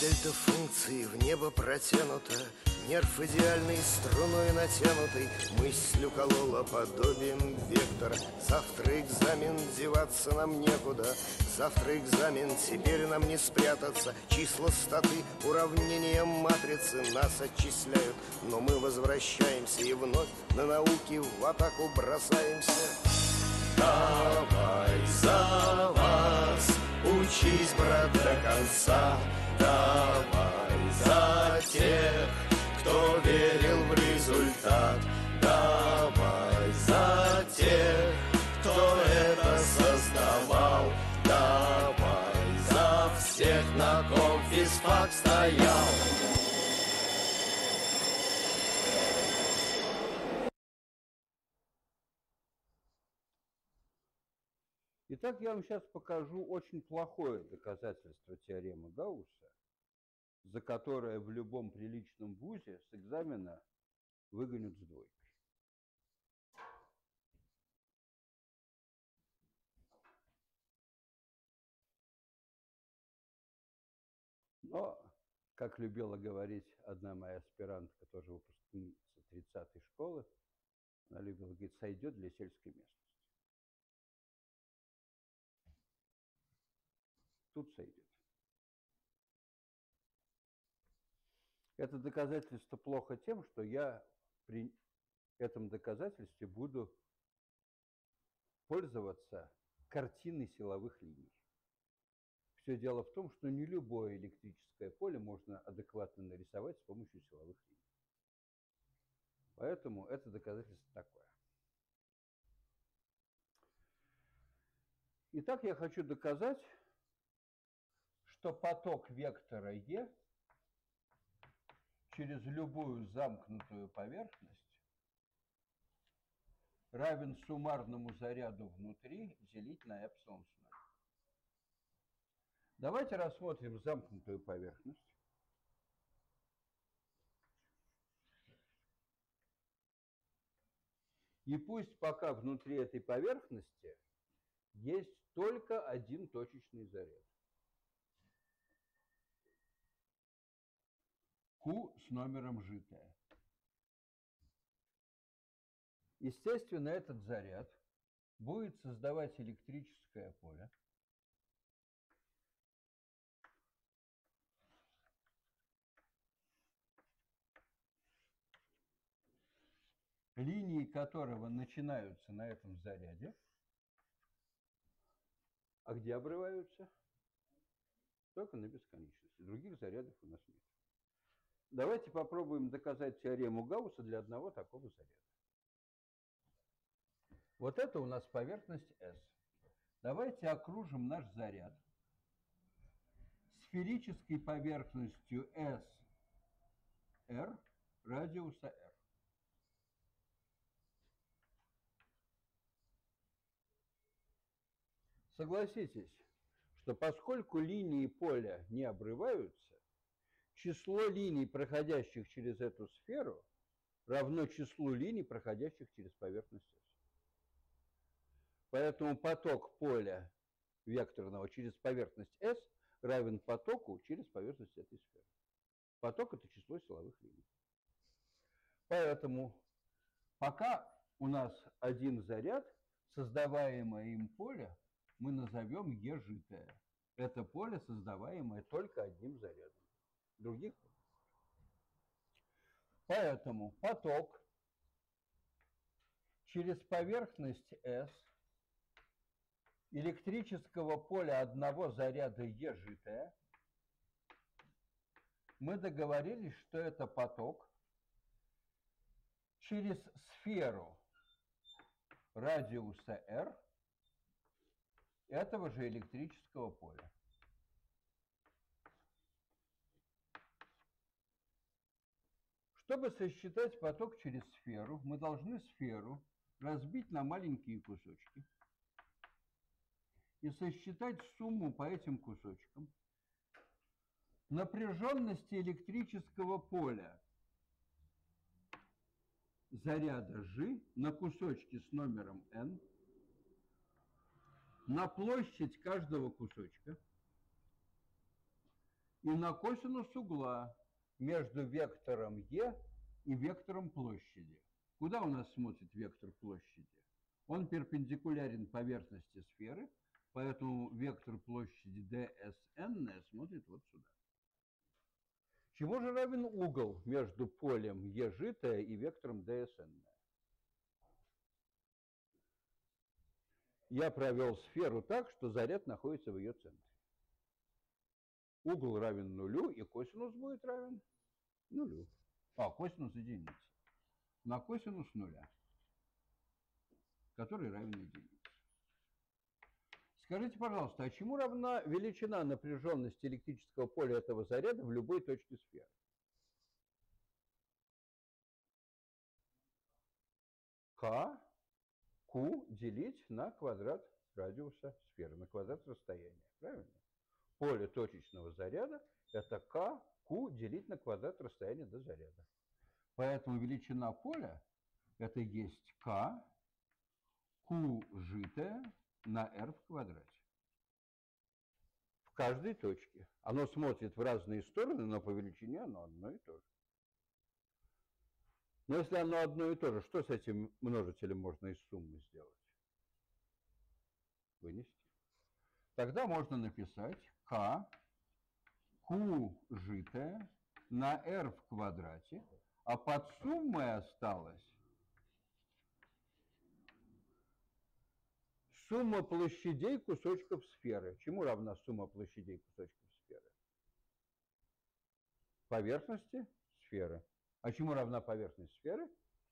дельта функции в небо протянута, нерв идеальной струной натянутый, мысль уколола подобием вектора. Завтра экзамен, деваться нам некуда. Завтра экзамен, теперь нам не спрятаться. Числа, статы, уравнения матрицы нас отчисляют, но мы возвращаемся и вновь на науки в атаку бросаемся. Давай за вас, учись, брат, до конца. Давай за тех, кто верил в результат. Давай за тех, кто это создавал. Давай за всех, на ком физфак стоял. Итак, я вам сейчас покажу очень плохое доказательство теоремы Гаусса, за которое в любом приличном вузе с экзамена выгонят с двойкой. Но, как любила говорить одна моя аспирантка, тоже выпускница 30-й школы, она любила говорить, сойдет для сельской местности. Тут сойдет. Это доказательство плохо тем, что я при этом доказательстве буду пользоваться картиной силовых линий. Все дело в том, что не любое электрическое поле можно адекватно нарисовать с помощью силовых линий. Поэтому это доказательство такое. Итак, я хочу доказать, что поток вектора Е через любую замкнутую поверхность равен суммарному заряду внутри делить на эпсилон с 0. Давайте рассмотрим замкнутую поверхность. И пусть пока внутри этой поверхности есть только один точечный заряд. Q с номером житое. Естественно, этот заряд будет создавать электрическое поле, линии которого начинаются на этом заряде, а где обрываются? Только на бесконечности. Других зарядов у нас нет. Давайте попробуем доказать теорему Гаусса для одного такого заряда. Вот это у нас поверхность S. Давайте окружим наш заряд сферической поверхностью SR радиуса R. Согласитесь, что поскольку линии поля не обрываются, число линий, проходящих через эту сферу, равно числу линий, проходящих через поверхность S. Поэтому поток поля векторного через поверхность S равен потоку через поверхность этой сферы. Поток – это число силовых линий. Поэтому пока у нас один заряд, создаваемое им поле мы назовем Е житое. Это поле, создаваемое только одним зарядом. Других. Поэтому поток через поверхность S электрического поля одного заряда Е житое, мы договорились, что это поток через сферу радиуса R этого же электрического поля. Чтобы сосчитать поток через сферу, мы должны сферу разбить на маленькие кусочки и сосчитать сумму по этим кусочкам напряженности электрического поля заряда G на кусочки с номером n, на площадь каждого кусочка и на косинус угла между вектором Е и вектором площади. Куда у нас смотрит вектор площади? Он перпендикулярен поверхности сферы, поэтому вектор площади dsn смотрит вот сюда. Чему же равен угол между полем Е житое и вектором dsn? Я провел сферу так, что заряд находится в ее центре. Угол равен нулю, и косинус будет равен нулю. Косинус единицы. На косинус нуля, который равен единице. Скажите, пожалуйста, а чему равна величина напряженности электрического поля этого заряда в любой точке сферы? К, Q делить на квадрат радиуса сферы, на квадрат расстояния. Правильно? Поле точечного заряда – это К, Q делить на квадрат расстояния до заряда. Поэтому величина поля – это есть К, Q житое на R в квадрате. В каждой точке. Оно смотрит в разные стороны, но по величине оно одно и то же. Но если оно одно и то же, что с этим множителем можно из суммы сделать? Вынести. Тогда можно написать К, Q житое на R в квадрате, а под суммой осталось сумма площадей кусочков сферы. Чему равна сумма площадей кусочков сферы? Поверхности сферы. А чему равна поверхность сферы?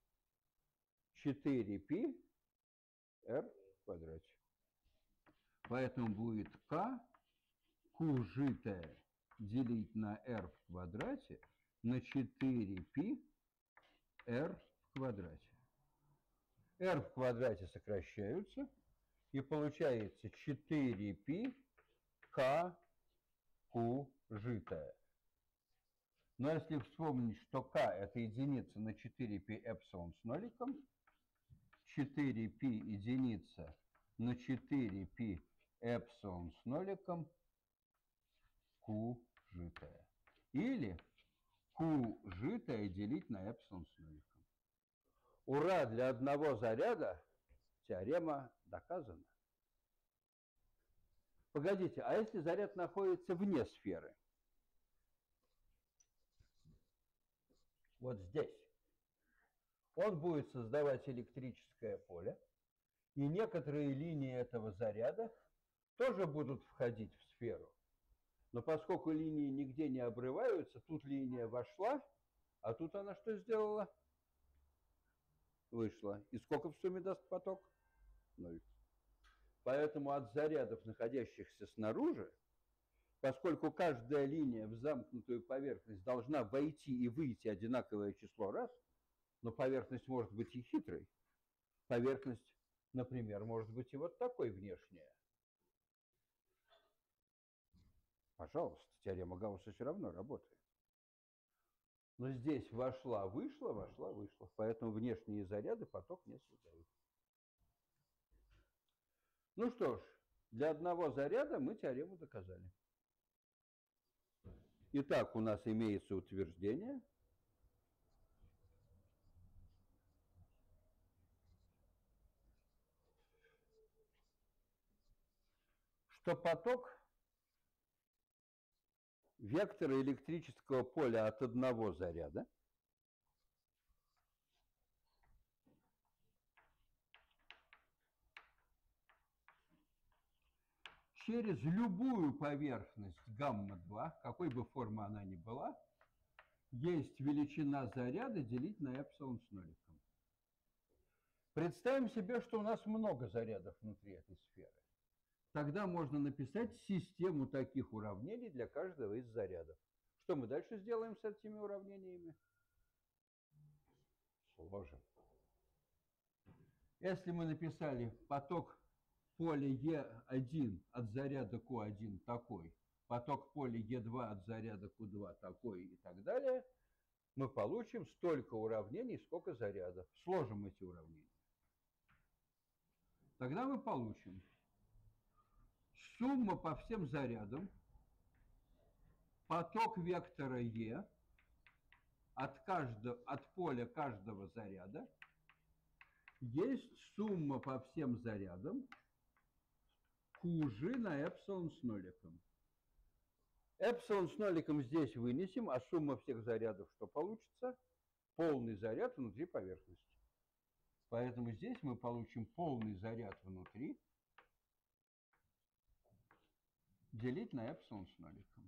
4πr в квадрате. Поэтому будет К, Q житое делить на R в квадрате на 4πr в квадрате. R в квадрате сокращаются, и получается 4π К Q житое. Но если вспомнить, что К это единица на 4π эпсилон с ноликом, 4π единица на 4π эпсилон с ноликом Q житое. Или Q житое делить на эпсилон с ноликом. Ура, для одного заряда теорема доказана. Погодите, а если заряд находится вне сферы? Вот здесь. Он будет создавать электрическое поле, и некоторые линии этого заряда тоже будут входить в сферу. Но поскольку линии нигде не обрываются, тут линия вошла, а тут она что сделала? Вышла. И сколько в сумме даст поток? 0. Поэтому от зарядов, находящихся снаружи, поскольку каждая линия в замкнутую поверхность должна войти и выйти одинаковое число раз, но поверхность может быть и хитрой. Поверхность, например, может быть и вот такой внешняя. Пожалуйста, теорема Гаусса все равно работает. Но здесь вошла, вышла, вошла, вышла. Поэтому внешние заряды поток не создают. Ну что ж, для одного заряда мы теорему доказали. Итак, у нас имеется утверждение, что поток вектора электрического поля от одного заряда через любую поверхность гамма-2, какой бы формы она ни была, есть величина заряда делить на эпсилон с ноликом. Представим себе, что у нас много зарядов внутри этой сферы. Тогда можно написать систему таких уравнений для каждого из зарядов. Что мы дальше сделаем с этими уравнениями? Сложим. Если мы написали поток поля Е1 от заряда Q1 такой, поток поля Е2 от заряда Q2 такой и так далее, мы получим столько уравнений, сколько зарядов. Сложим эти уравнения. Тогда мы получим сумма по всем зарядам поток вектора E от поля каждого заряда есть сумма по всем зарядам QG на эпсилон с ноликом. Эпсилон с ноликом здесь вынесем, а сумма всех зарядов что получится? Полный заряд внутри поверхности. Поэтому здесь мы получим полный заряд внутри делить на эпсилон с ноликом.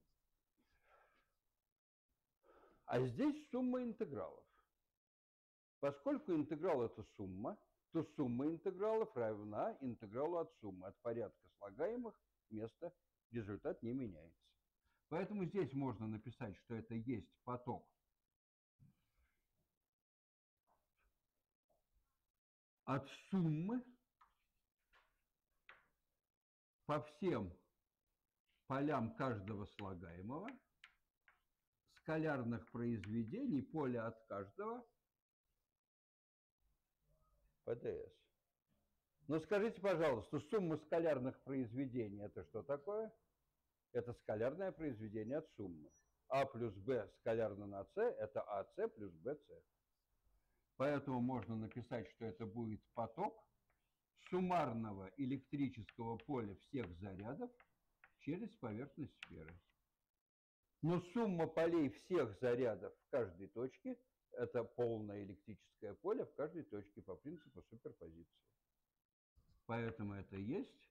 А здесь сумма интегралов. Поскольку интеграл это сумма, то сумма интегралов равна интегралу от суммы. От порядка слагаемых вместо результат не меняется. Поэтому здесь можно написать, что это есть поток от суммы по всем полям каждого слагаемого, скалярных произведений, поля от каждого, ПДС. Но скажите, пожалуйста, сумма скалярных произведений – это что такое? Это скалярное произведение от суммы. А плюс Б скалярно на С – это АС плюс БС. Поэтому можно написать, что это будет поток суммарного электрического поля всех зарядов через поверхность сферы. Но сумма полей всех зарядов в каждой точке – это полное электрическое поле в каждой точке по принципу суперпозиции. Поэтому это есть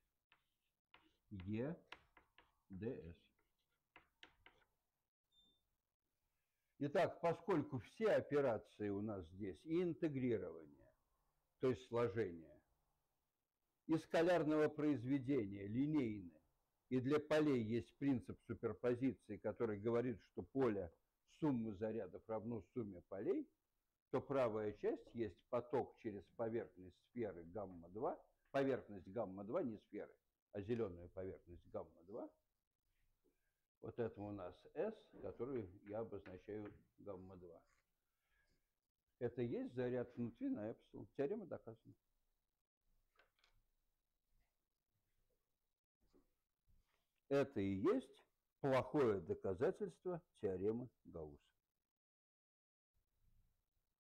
ЕДС. Итак, поскольку все операции у нас здесь и интегрирование, то есть сложение, и скалярного произведения линейны, и для полей есть принцип суперпозиции, который говорит, что поле суммы зарядов равно сумме полей, то правая часть есть поток через поверхность сферы гамма-2, поверхность гамма-2, не сферы, а зеленая поверхность гамма-2. Вот это у нас S, который я обозначаю гамма-2. Это есть заряд внутри на эпсилон. Теорема доказана. Это и есть плохое доказательство теоремы Гаусса.